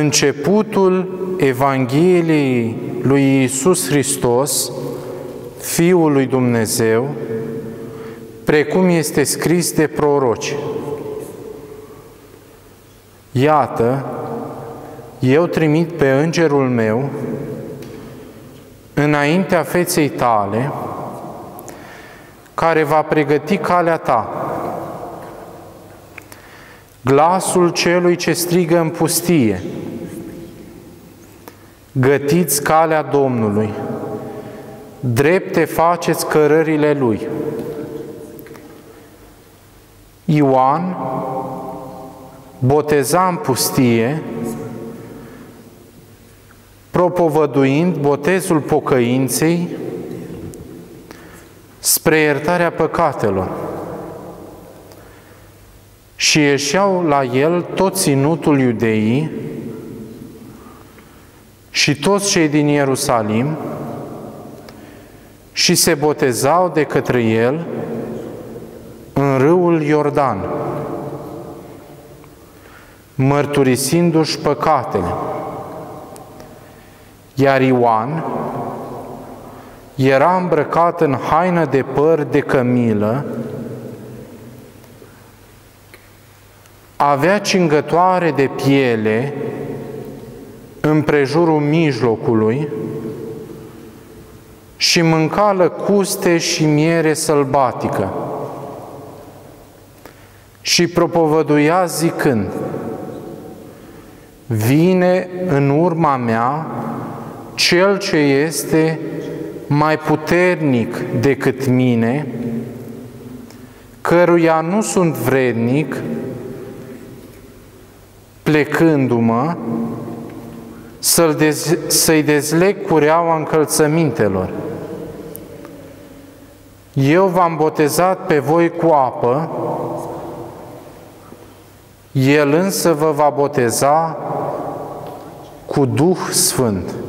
începutul Evangheliei lui Iisus Hristos, Fiul lui Dumnezeu, precum este scris de proroci. Iată, eu trimit pe îngerul meu înaintea feței tale, care va pregăti calea ta. Glasul celui ce strigă în pustie: gătiți calea Domnului, drepte faceți cărările Lui. Ioan boteza în pustie, propovăduind botezul pocăinței spre iertarea păcatelor. Și ieșeau la el tot ținutul Iudeii și toți cei din Ierusalim și se botezau de către el în râul Iordan, mărturisindu-și păcatele. Iar Ioan era îmbrăcat în haină de păr de cămilă, avea cingătoare de piele împrejurul mijlocului și mânca lăcuste și miere sălbatică. Și propovăduia zicând: vine în urma mea Cel ce este mai puternic decât mine, căruia nu sunt vrednic, plecându-mă, să-i dezleg cureaua încălțămintelor. Eu v-am botezat pe voi cu apă, El însă vă va boteza cu Duh Sfânt.